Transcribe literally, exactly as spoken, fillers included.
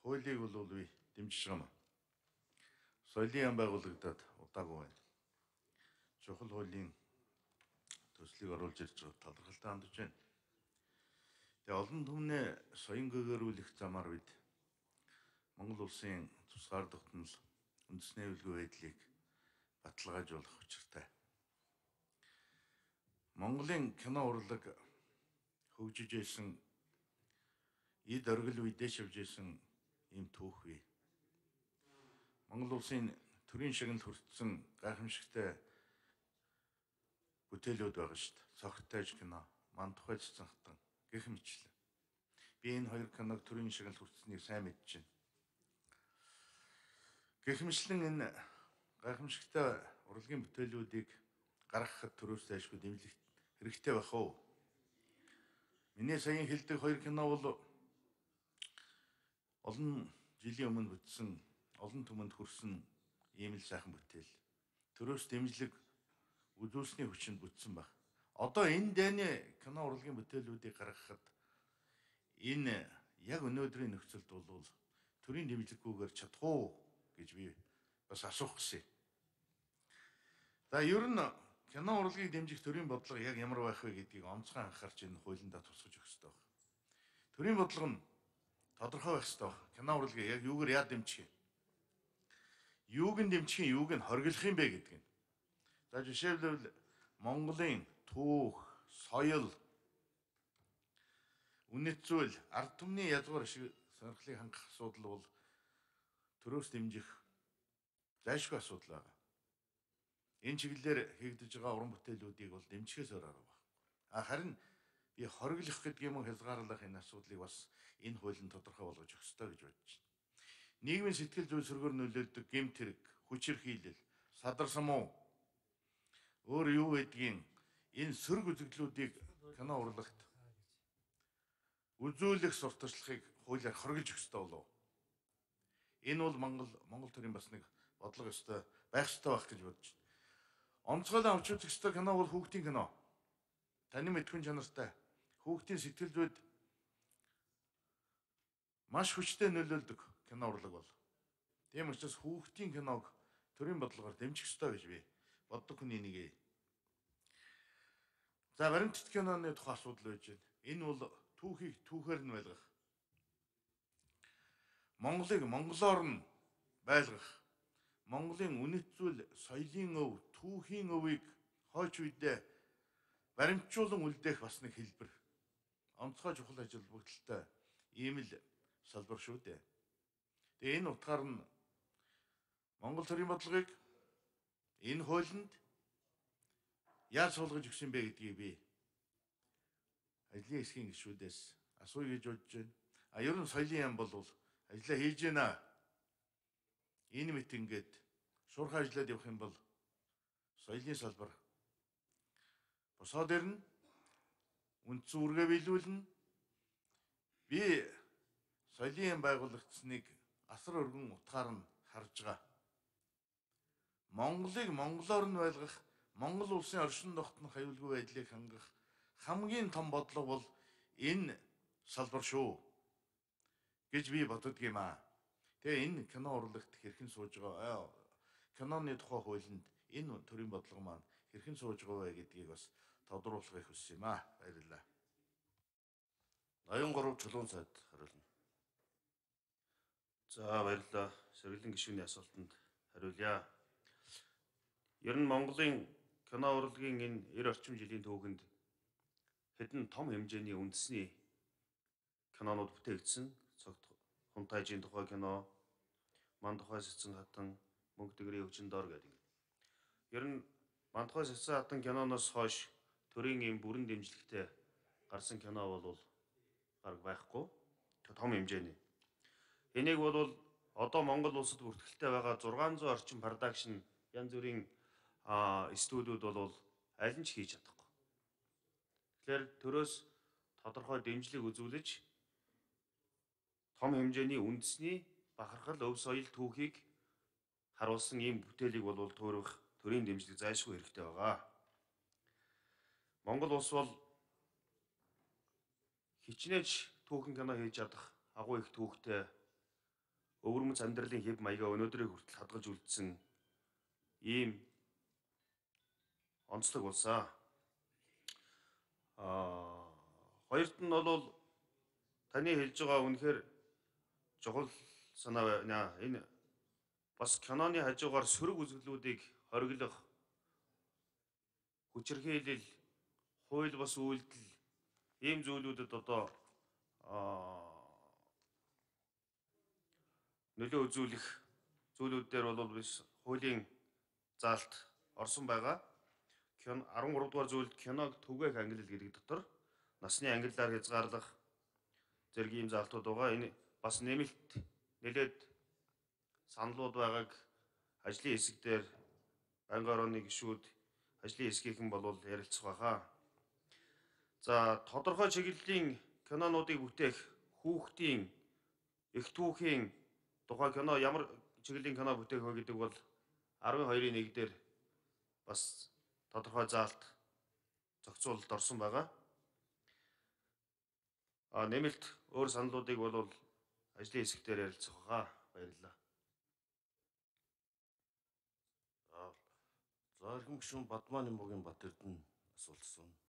Хуулийг бол би дэмжиж байгаа юм. Соёлын яам байгуулагдаад удаагүй байна. Чухал хуулийн төслийг оруулж ирж байгаа талархалтай хандж байна. Тэгээ олон түмнээ соён гэгэрүүлэх замаар бид Монгол улсын тусгаар тогтнол үндэсний аюулгүй байдлыг баталгаажуулах учиртай. Монголын кино урлаг хөгжиж исэн эд оргил үедээ шавж исэн ийм түүх бий. Монгол улсын төрийн шагнал хүртсэн гайхамшигтай бүтээлүүд байгаа шүү дээ. Цогтойж кино, ман тухай цэцэн хатан гэх мэтлэн. Би энэ хоёр киног төрийн шагнал хүртсэнийг сайн мэдэж байна. Гэх мэтлэн энэ гайхамшигтай урлагийн бүтээлүүдийг гаргахад төрөөс зайлшгүй дэмжлэх хэрэгтэй байх уу? Миний саяхан хэлдэг хоёр кино бол олон жилийн өмнө бүтсэн, олон түмэнд хүрсэн ийм л сайхан бүтээл. Төрөөс дэмжлэг үзүүлсний хүчинд бүтсэн баг. Одоо энэ дайны кино урлагийн бүтээлүүдийг гаргахад энэ яг өнөөдрийн нөхцөлд бол төрийн дэмжлэггүйгээр чадах уу гэж би бас асуух гэсэн. За ер нь кино урлагийг дэмжих төрийн бодлого яг ямар байх вэ гэдгийг онцгой анхаарч энэ хуулиндаа тусгаж өгөх хэрэгтэй байна. Төрийн бодлого нь тодорхой байх хэрэгтэй байна. Кино урлагийг яг юугаар яа дэмжих юм? Юуг нь дэмжих юм, юуг нь хоригдох юм бэ гэдэг нь. За жишээлбэл Монголын түүх, соёл, үнэт зүйл, ард түмний язгуур шиг сонирхлыг хангах асуудал бол төрөөс дэмжих зайлшгүй асуудал байна. Энэ чиглэлээр хийгдэж байгаа уран бүтээлүүдийг бол дэмжихээс өөр арга байна. А харин би хориглох гэдэг юм уу хязгаарлах энэ асуудлыг бас энэ хуулийн тодорхой болгож өгөх ёстой гэж бодож байна. Нийгмийн сэтгэл зүй сөргөөр нөлөөлдөг гэмт хэрэг, хүчирхийлэл, садарсан муу өөр юу гэдгийг энэ сөрөг үзэгдлүүдийг кино урлагт үзүүлэх сурталчилгыг хуулиар хоригдож өгөх ёстой болов. Энэ бол Монгол Монгол төрийн бас нэг бодлого ёстой байх ёстой байх гэж бодож байна. Онцгойлон авч үзэх ёстой кино бол хүүхдийн кино. Таны мэдхүйн чанартай хүүхдийн сэтгэл зүйд маш хүчтэй нөлөөлдөг кино урлаг бол. Тийм учраас хүүхдийн киног төрийн бодлогоор дэмжих ёстой гэж би боддог хүний нэг. За баримтат киноны тухай асуудал байж байна. Энэ бол түүхийг түүхээр нь байлгах. Монголыг монголоор нь байлгах. Монголын үнэт зүйл, соёлын өв, түүхийн өвийг хойч үедээ баримтжуулан үлдээх бас нэг хэлбэр. Онцгой чухал ажил бүгдэлтэй ийм л салбар шүү дээ. Тэгээ энэ утгаар нь Монгол төрийн бодлогыг энэ хуулинд яаж суулгаж өгсөн бэ гэдгийг би ажлын хэсгийн гишүүдээс асууя гэж бодож байна. А ер нь соёлын яам бол ажиллаа хийж байна. Энэ мэт ингээд шуурхай ажиллаад явах юм бол соёлын салбар босоод ирнэ. Үндсэн үргээ биелүүлнэ. Би соёлын яам байгуулагдсныг асар өргөн утгаар нь харж байгаа. Монголыг монголоор нь байлгах, Монгол улсын оршин тогтнох аюулгүй байдлыг хангах хамгийн том бодлого бол энэ салбар шүү гэж би боддог юм аа. Тэгээ энэ кино урлагт хэрхэн сууж байгаа киноны тухай хуулинд энэ төрийн бодлого маань хэрхэн сууж байгаа вэ гэдгийг бас тодруулахыг хүссэн юм аа. Баярлалаа. ноён гурав чулуун цайд хариулна. За баярлалаа. Сэргэлэн гишүүний асуултанд хариулъя. Ер нь Монголын кино урлагийн энэ эр орчим жилийн түүхэнд хэдэн том хэмжээний үндэсний кинонууд бүтээгдсэн. Цогт хунтайжийн тухай кино, ман тухай цэцэн хатан, мөнх дэгрийн өвчин дор гэдэг. Ер нь ман тухай цэцэн хатан киноноос хойш төрийн ийм бүрэн дэмжлэгтэй гарсан кино бол бараг байхгүй. Том хэмжээний. Энийг бол одоо Монгол улсад бүртгэлтэй байгаа зургаан зуун орчим продакшн янз бүрийн студиуд бол аль нь ч хийж чадахгүй. Тэгэхээр төрөөс тодорхой дэмжлэг үзүүлж том хэмжээний үндэсний бахархал, өв соёл түүхийг харуулсан ийм бүтээлийг бол төөрөх төрийн дэмжлэг зайлшгүй хэрэгтэй байгаа. Монгол улс бол хичнээн түүхэн кино хийж чадах агуу их түүхтэй өвөрмөц амьдралын хэв маягаа өнөөдрийг хүртэл хадгалж үлдсэн ийм онцлог улсаа. Аа хоёрт нь бол таны хэлж байгаа үнэхээр чухал санаа байна. Энэ бас киноны хажуугаар сөрөг үзэгдлүүдийг хориглох хүчирхийлэл, хууль бус үйлдэл ийм зүйлүүдэд одоо аа нөлөө үзүүлэх зүйлүүд дээр бол биш хуулийн заалт орсон байгаа. Кино арван гурав дугаар зүйлд киног түгээх ангилал гэдэг дотор насны ангиллаар хязгаарлах зэрэг ийм заалтууд байгаа. Энэ бас нэмэлт нэлээд саналууд байгааг ажлын хэсэг дээр байнгын орооны гишүүд ажлын хэсгийнхэн бол ярилцах байхаа. За тодорхой чиглэлийн кинонуудыг бүтээх хүүхдийн их түүхийн тухай кино ямар чиглэлийн кино бүтээх вэ гэдэг бол аравын хоёрын нэг дээр бас тодорхой заалт зохицуулалт орсон байгаа. А нэмэлт өөр саналуудыг бол ажлын хэсэг дээр ярилцах байхаа. Баярлалаа. За, за эрхэм гишүүн Бадмаа Нэмбогийн Бат Эрдэнэ асуулт асууна.